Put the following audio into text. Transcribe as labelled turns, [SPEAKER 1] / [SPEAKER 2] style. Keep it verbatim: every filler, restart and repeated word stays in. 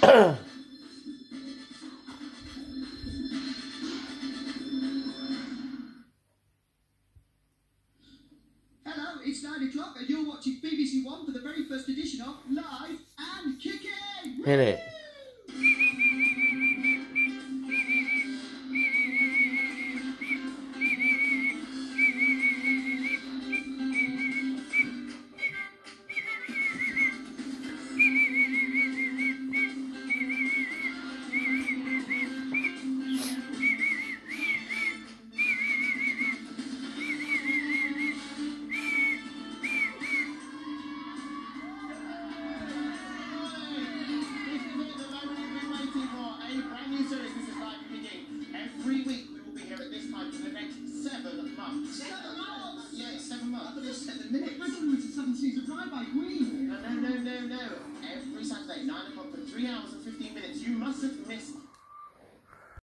[SPEAKER 1] It's nine o'clock and you're watching B B C One for the very first edition of Live and Kicking!
[SPEAKER 2] Hit it.
[SPEAKER 1] Every week we will be here at this time for the next seven months. Seven months? Yeah, seven months. Up to seven minutes. I thought it was a seven season drive by Queen. No, no, no, no, no. Every Saturday, nine o'clock for three hours and fifteen minutes. You mustn't miss